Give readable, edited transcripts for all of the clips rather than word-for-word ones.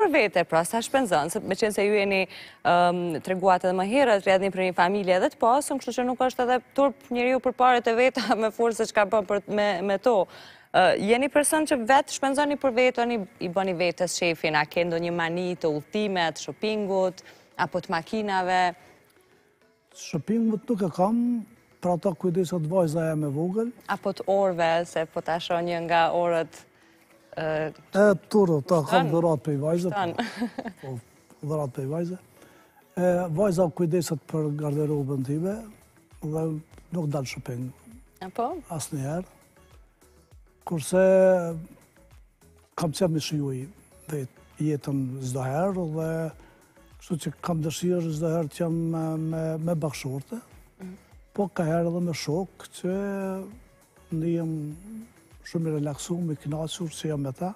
për vete, pra, sa shpenzon, me qenë se ju jeni treguat edhe më herët, rrjedhni për një familje edhe të pasur, kështu që nuk është edhe turp njeriu përpara të veta me forcë se çka bën me to. Jeni person që vetë shpenzoni për vetën, i bëni vetes shefin, a ke ndonjë mani të udhëtimet, shoppingut, apo të makinave? Shoppingut nuk e kam, pra ata kujdesat vajza e me vogël. Apo të orëve, se po ta shoh një nga orët Turo, ta kam dhurat për i vajzë. Dhurat për i vajzë. Vajza kujdeset për garderobën time dhe nuk dalë shopping. Apo? Asë njëherë. Kurse kam qenë me shijuj jetën çdo herë dhe kështu që kam dëshirë çdo herë që jam me bashkëshorte, po ka herë edhe me shok që ndihem shumë i relaksuar, i kënaqur që jam me ta.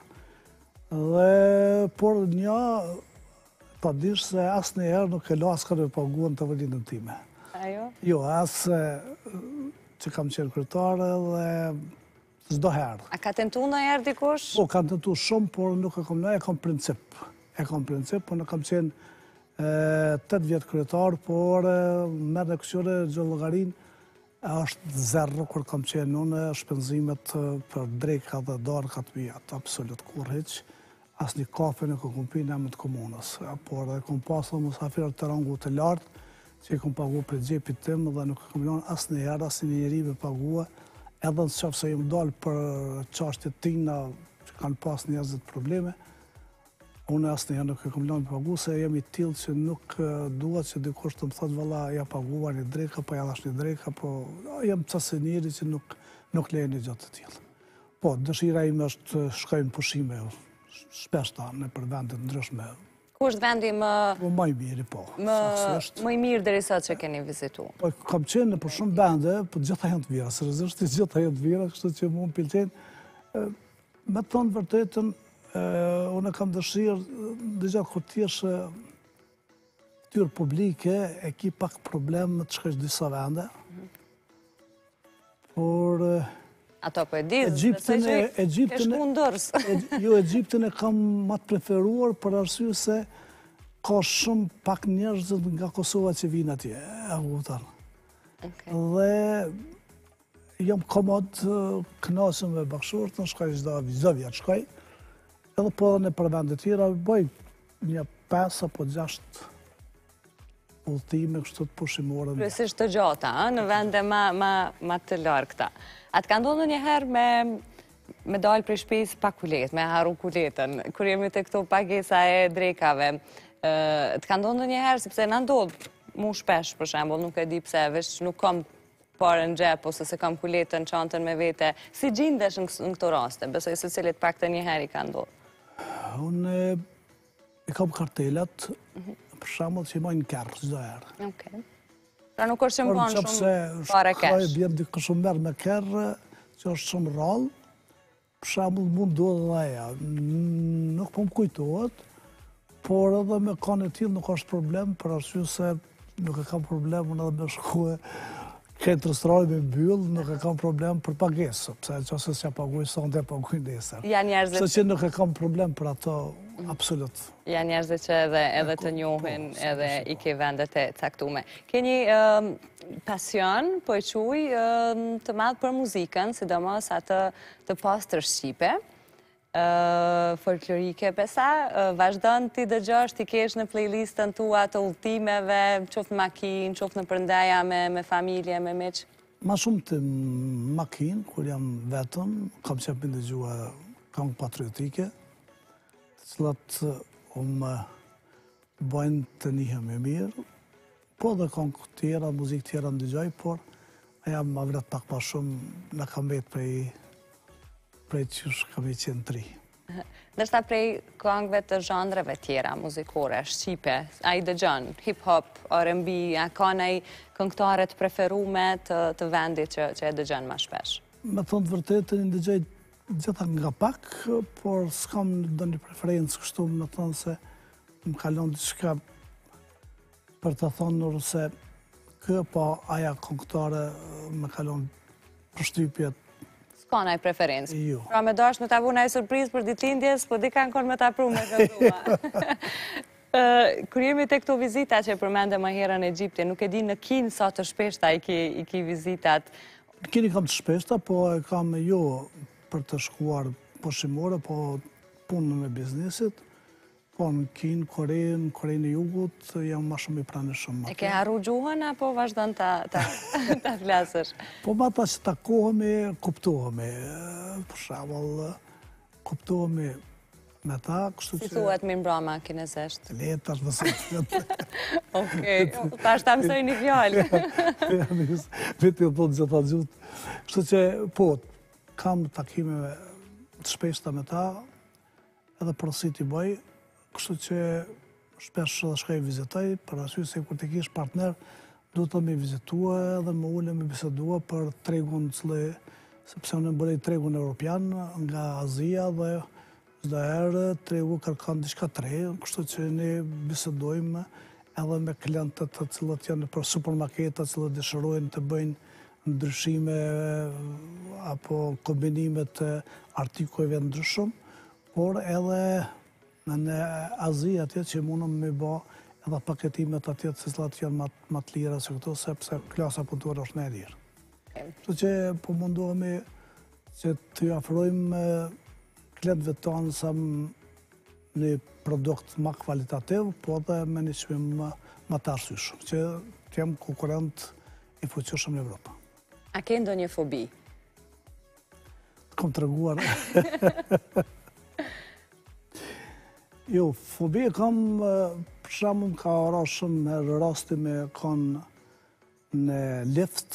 Por një ta dish se asnjëherë nuk e la asnjë me paguën të vëllinën time. Ajo? Jo, asë që kam qenë kryetare dhe çdo herë. A ka tentuar ndonjëherë dikush? Po, kam tentuar shumë, por nuk e kam lënë, e kam princip. Po nuk kam qenë 8 vjetë kryetar, por merë në kësjore gjëllëgarin është zerë kur kam qenë unë shpenzimet për dreka dhe darka të mija, absolut kur heq, asë një kafe në kom pi në emët komunës, por kom pasë musafirët të rangu të lartë, që i kom pagu për gjepit tim dhe nuk kom lënë asë një herë, asë një njeri me pagua, edhe në qafë se jam dalë për qashtet tina që kanë pas njerëzit probleme, unë asë një nuk e kom lënë pagu, se jam i tilë që nuk duhet që dikush të më thotë valla ja pagua një dreka, po ja dhash një dreka, po jam qasë njeri që nuk leje një gjatë të tjilë. Po, dëshira ime është shkojmë pushime, shpesh ta në për vendet ndryshme. Ku është vendi më i mirë, po. Më i mirë deri sot që keni vizitu? Po, kam qenë në për shumë vende, po gjitha janë të vira, seriozisht gjitha janë të vira, kështu që mu më pëlqen. Me të thonë vërtetën, unë kam dëshirë, dëgja kur t'jesh këtyrë publike, e ki pak problem të shkesh disa vende. Por... Ato po e dizë, e kesh mundërës. Jo, Egjiptin e kam ma të preferuar për arsye se ka shumë pak njerëz nga Kosova që vinë atje, e kupton. Dhe jam komod, kënaqem me bashkëshortën, shkoj çdo vit shkoj. Edhe po edhe në për vendet tjera, bëj një 5 apo 6 udhëtime kështu të pushimore. Kryesisht të gjata, në vende ma të largëta. A të ka ndodhur njëherë me dalë prej shtëpisë pa kuletë, me haru kuletën, kur jemi të këto pagesa e drekave? Të ka ndodhur njëherë, sepse na ndodh mu shpesh, për shembull, nuk e di pse, veç nuk kam parë në xhep ose se kam kuletën, çantën me vete. Si gjendesh në këto raste? Besoj se cilit paktën njëherë i ka ndodhur. Unë i kam kartelat, për shembull që i majnë kerr çdo herë. Okej. Pra nuk është që më banë shumë pare kesh. Por bjerë dikë shumë merë me kerë, që është shumë rallë, për shembull mund duhet dhe aja. Nuk po më kujtohet, por edhe me kanë e tillë nuk është problem, për arsye se nuk e kam problem, unë edhe me shkue këtë restorani me mbyll, nuk e kam problem për pagesë, pse qëse s'ja paguaj sonde, paguaj nesër. Kështu që nuk e kam problem për ato, absolut. Janë njerëzit që edhe të njohin, edhe i ke vendet e caktume. Ke një pasion, po e quj, të madh për muzikën, sidomos atë të pastër shqipe, folklorike, besa, vazhdon ti dëgjosh, ti kesh në playlistën tua të udhëtimeve, qoftë në makinë, qoftë në përndaja me familje, me miq? Ma shumë të makinë, kur jam vetëm, kam qenë për dëgjua këngë patriotike, të cilat më bëjnë të njihem e mirë, po dhe këngë tjera, muzikë tjera më dëgjoj, por jam ma vret pak pa shumë në kam vetë prej qysh kam i qenë 3. Ndërsa prej këngëve të zhandreve tjera, muzikore, shqipe, a i dëgjon, hip-hop, R&B, a ka nëj këngëtare të preferume të vendit që e dëgjon ma shpesh? Me thonë të vërtetën, i dëgjoj gjitha nga pak, por s'kam do një preferencë kështu, me thonë se më kalon diçka për të thonë nërse kë, po aja këngëtare me kalon përshtypjet S'ka naj preferencë. Jo. Pra me dash me ta bu naj surprizë për ditëlindjes, po di kanë konë me ta pru me këndua. Kër jemi të këto vizita që përmende më herën e Egjipti, nuk e di në Kinë sa të shpeshta i ki vizitat. Në Kinë kam të shpeshta, po e kam jo për të shkuar pushimore, po punën e biznesit. Po në Kinë, Korenë e Jugut, jam ma shumë i pranishëm. E ke harru gjuhën, apo vazhdon ta flasësh? Po ma ta që takohemi, kuptohemi. Për shembull, kuptohemi me ta, kështu që... Si thuhet mi mbrama kinezesht? Letë, tash mësoj. Okej, tash ta mësoj një fjallë. Vete e thotë gjitha gjutë. Kështu që, po, kam takime të shpeshta me ta, edhe përësit i bëj, kështu që shpesh dhe shkaj vizitoj, për arsye se kur të kish partner, du të me vizitua edhe me ule me bisedua për tregun cili, sepse unë bërej tregun evropian nga Azia dhe çdo herë tregu kërkon diçka të re, kështu që ne bisedojmë edhe me klientët të cilët janë për supermarketa, të cilët dëshirojnë të bëjnë ndryshime apo kombinime të artikujve ndryshëm, por edhe në Azi atje që mundëm me ba edhe paketimet atje të cilat janë më të lira se këto, sepse klasa punëtore është në e lirë. Kështu që po mundohemi që të afrojmë klientëve tonë sa një produkt më kvalitativ, po edhe me një çmim më të arsyeshëm, që të jem konkurrent i fuqishëm në Evropë. A ke ndonjë fobi? Kam treguar. Jo, fobi kam, për shembull, ka ora shumë herë rasti me kanë në lift,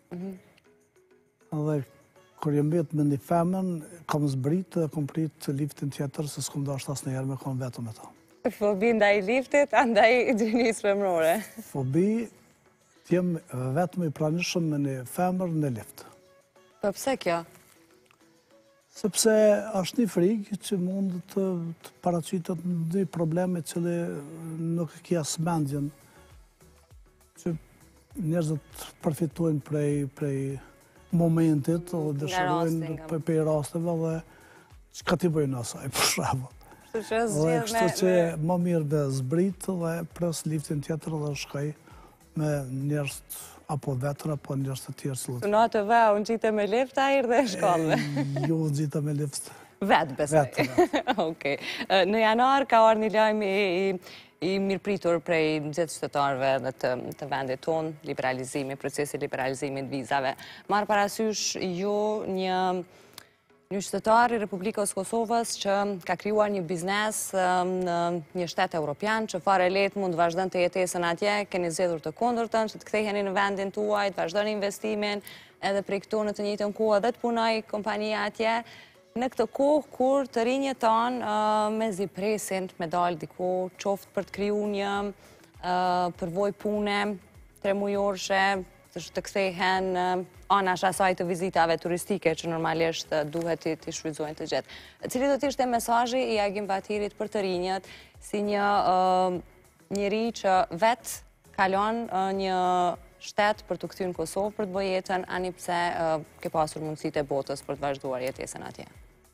dhe kur jem vetë me një femën, kam zbritë dhe kam pritë liftin tjetër, se s'kom dashur asnjëherë me kanë vetëm me ta. Fobi ndaj liftit, andaj gjinisë femrore? Fobi t'jem vetëm i pranishëm me një femër në lift. Po pse kjo? Sepse është një frikë që mund të paraqitet një probleme që nuk e kja smendjen, që njerëzit përfitojnë prej momentit, dhe dëshirojnë për rasteve dhe çka t'i bëjnë asaj, për shembull. Kështu që më mirë dhe zbrit dhe pres liftin tjetër dhe shkoj me njerëz apo vetër, apo njerëz të tjerë cilët. Në atë vë, unë gjite me lift, a irë dhe shkollë? Jo, unë gjite me lift. Vetë, besoj. Okej. Në janar ka orë një lajmë i mirëpritur prej gjithë qytetarëve dhe të vendit tonë, liberalizimi, procesi liberalizimit vizave. Marë parasysh ju një qytetar i Republikës Kosovës që ka krijuar një biznes në një shtet evropian, që fare letë mund të vazhdon të jetesën atje, keni zgjedhur të kundërtën, që të ktheheni në vendin tuaj, të vazhdoni investimin, edhe prej këtu në të njëjtën kohë dhe të punoj kompania atje, në këtë kohë kur të rinjët tanë mezi presin me dalë diku, qoftë për të kriju një përvojë pune, 3 mujorshe, të kthehen anash asaj të vizitave turistike që normalisht duhet t'i shfrytëzojnë të gjithë. Cili do t'ishte mesazhi i Agim Batirit për të rinjët si një njeri që vetë kalon një shtet për të kthyer në Kosovë për të bërë jetën, ani pse ke pasur mundësitë e botës për të vazhduar jetesën atje?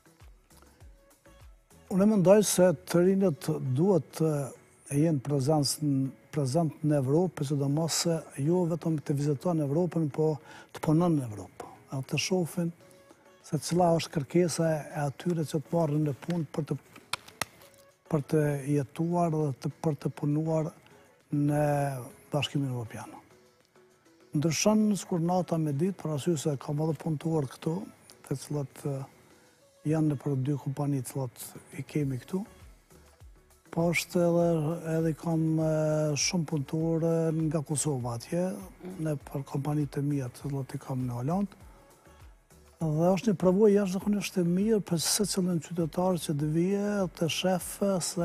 Unë mendoj se të rinjët duhet të jenë prezent në Evropë, sidomos se jo vetëm të vizitojnë Evropën, po të punojnë në Evropë. Të shohin se cila është kërkesa e atyre që të marrin në punë për të jetuar dhe për të punuar në Bashkimin Evropian. Ndryshon sikur nata me ditë, për arsye se kam edhe punëtor këtu, të cilët janë në për 2 kompani të cilët i kemi këtu. Po është edhe kam shumë punëtorë nga Kosova atje, në për kompanitë e mia të cilët i kam në Holland. Dhe është një përvojë jashtëzakonisht e mirë për secilin qytetar që të vijë të shefë se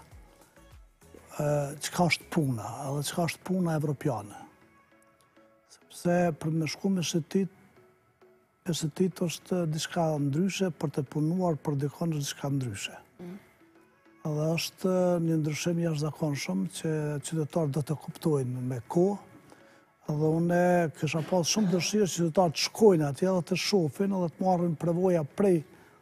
çka është puna, edhe çka është puna evropiane. Sepse për me shku me shetit është diçka ndryshe, për të punuar për dikon është diçka ndryshe. Dhe është një ndryshim jashtëzakonshëm që qytetarët do të kuptojnë me kohë Dhe unë kisha pas shumë dëshirë që ta të shkojnë atje dhe të shofin dhe të marrin përvoja prej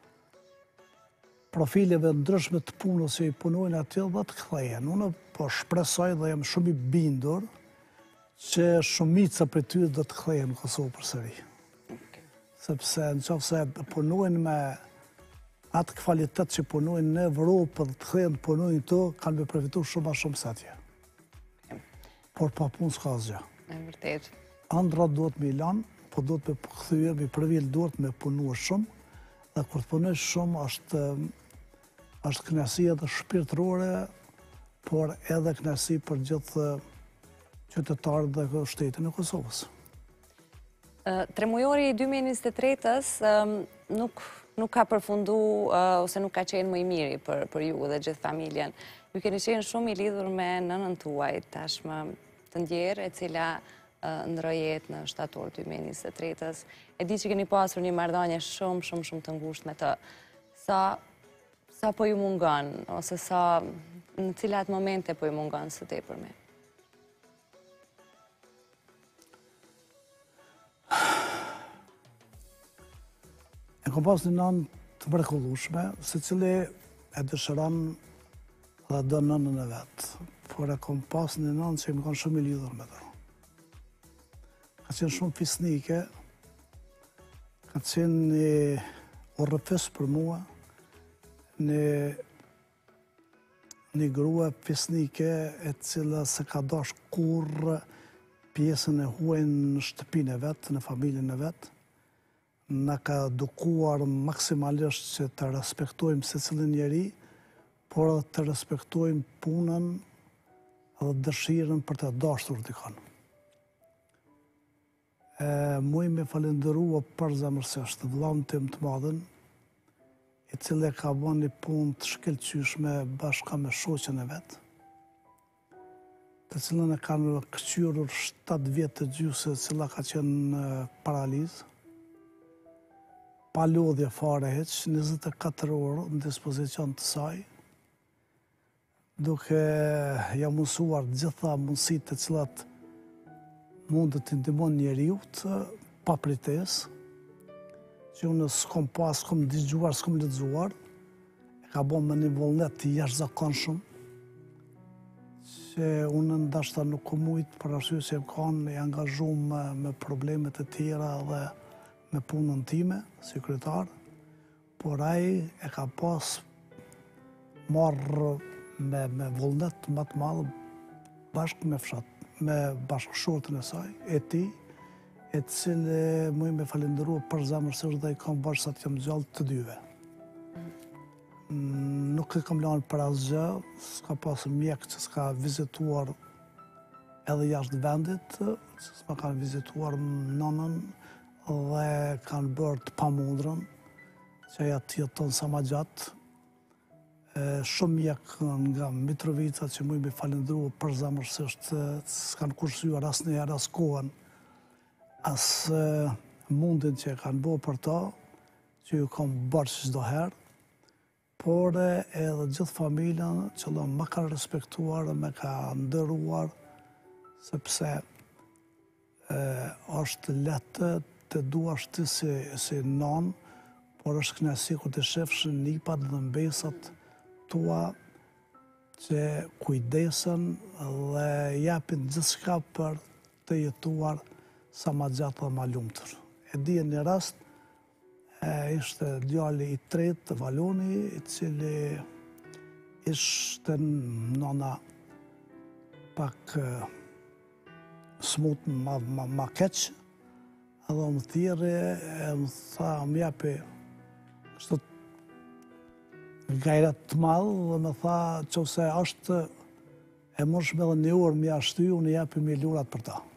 profileve ndryshme të punës që i punojnë atje dhe të kthehen. Unë po shpresoj dhe jam shumë i bindur që shumica për ty dhe të kthehen në Kosovë përsëri. Sepse në qoftë se punojnë me atë kvalitet që punojnë në Evropë dhe të kthehen të punojnë këtu, kanë me përfitu shumë ma shumë se atje. Por pa punë s'ka asgjë. E vërtet. Andra duhet me ilan, po duhet me këthyje, me përvil duhet me punu shumë, dhe kur të punoj shumë është kënaqësi edhe shpirtërore, por edhe kënaqësi për gjithë qytetarët dhe shtetin e Kosovës. Tremujori i 2023-ës nuk ka përfundu ose nuk ka qenë më i miri për ju dhe gjithë familjen. Ju keni qenë shumë i lidhur me nënën tuaj tashmë të ndjerë, e cila ndrojet në shtator 2023-ës. E di që keni pasur një marrëdhënie shumë të ngushtë me të. Sa po ju mungon, ose në cilat momente po ju mungon së tepërmi? E kom pas një nënë të mrekullueshme, se cili e dëshiron dhe do nënën e vetë. Por e kom pas një nënë që më kanë shumë i lidhur me të. Ka qenë shumë fisnike, ka qenë një urrëfis për mua, një grua fisnike e cila se ka dash kur pjesën e huaj në shtëpinë e vetë, në familjen e vetë. Në ka edukuar maksimalisht që të respektojmë secilin njeri, por edhe të respektojmë punën dhe dëshirën për të dashur dikon. Muj me falenderua përzemërsisht vllain tim të madhen, i cili ka bën një punë të shkëlqyeshme bashkë me shoqen e vet, të cilën e kanë kthyer 7 vjet të gjysë, e cila ka qenë në paralizë, pa lodhje fare hiç, 24 orë në dispozicion të saj, duke ja mësuar gjitha mundësitë të cilat mund të ndihmon njeriut pa pritesë, që unë s'kom pas, s'kom dëgjuar, s'kom lexuar, e ka bën me një vullnet të jashtëzakonshëm, që unë ndoshta nuk kom mujt për arsye se kanë i angazhuar me problemet e tjera dhe me punën time, si kryetar, por ai e ka pas marrë me vullnet më të madh bashkë me bashkëshortën e saj, e tij, e cili muj me falenderua përzemërsisht dhe i kam bërë sa të jam gjallë të dyve. Nuk e kam lënë për asgjë, s'ka pasur mjek që s'ka vizituar edhe jashtë vendit, që s'ma kanë vizituar nënën dhe kanë bërë të pamundrën, që aja të jeton sa ma gjatë. Shumë mjek nga Mitrovica që muj me falenderua përzemërsisht, s'kanë kursyer asnjëherë as kohën, as mundin që e kanë bërë për ta, që ju kam bërë çdo herë, por edhe gjithë familjen që më ka respektuar, më ka nderuar, sepse është lehtë të duash ti si non, por është kënaqësi kur të shefsh nipat dhe mbesat tua që kujdesen dhe japin gjithçka për të jetuar sa ma gjatë dhe ma lumtur. E di një rast, ishte djali i tretë të Valoni, i cili ishte nëna pak smut ma keq, edhe më thirrë, më tha, më japi kështu gajrat të madh, dhe më tha, nëse është e mundshme edhe një orë më ia shty, unë i japi 1000 lurat për ta.